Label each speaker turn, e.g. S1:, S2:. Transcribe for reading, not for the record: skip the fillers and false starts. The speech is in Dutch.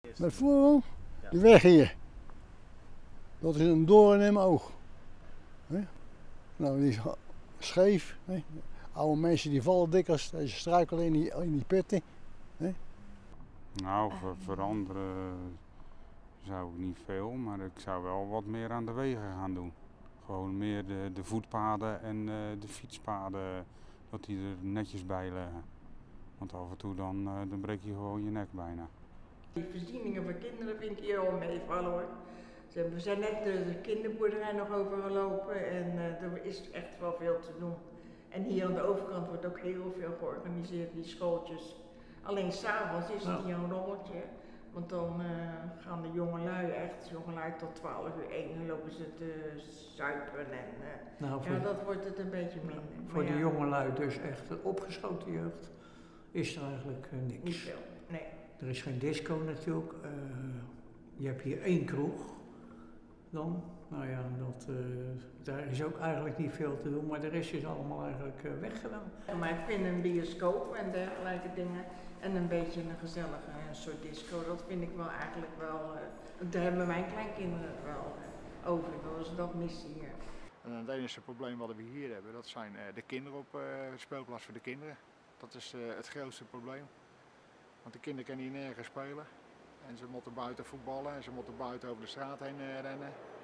S1: Met voetbal, de weg hier. Dat is een doorn in mijn oog. Nou, die is scheef. Oude mensen die vallen dikwijls, ze struikelen in die putten.
S2: Nou, veranderen zou ik niet veel, maar ik zou wel wat meer aan de wegen gaan doen. Gewoon meer de voetpaden en de fietspaden, dat die er netjes bij liggen. Want af en toe dan breek je gewoon je nek bijna.
S3: Die voorzieningen voor kinderen vind ik hier al meevallen hoor. We zijn net de kinderboerderij nog overgelopen en er is echt wel veel te doen. En hier aan de overkant wordt ook heel veel georganiseerd, die schooltjes. Alleen s'avonds is het hier een rommeltje. Want dan gaan de jongelui echt, jongelui tot 12 uur 1 lopen ze te zuipen en ja, dat wordt het een beetje minder.
S4: Voor de jongelui dus echt een opgeschoten jeugd is er eigenlijk niks.
S3: Niet veel, nee.
S4: Er is geen disco natuurlijk. Je hebt hier 1 kroeg dan. Nou ja, daar is ook eigenlijk niet veel te doen, maar de rest is allemaal eigenlijk weggedaan.
S3: Maar ik vind een bioscoop en dergelijke dingen en een beetje een gezellige soort disco, dat vind ik wel eigenlijk wel, daar hebben mijn kleinkinderen het wel over, dus dat missen hier.
S5: En het enige probleem wat we hier hebben, dat zijn de kinderen op speelplaats voor de kinderen. Dat is het grootste probleem. Want de kinderen kunnen hier nergens spelen. En ze moeten buiten voetballen en ze moeten buiten over de straat heen rennen.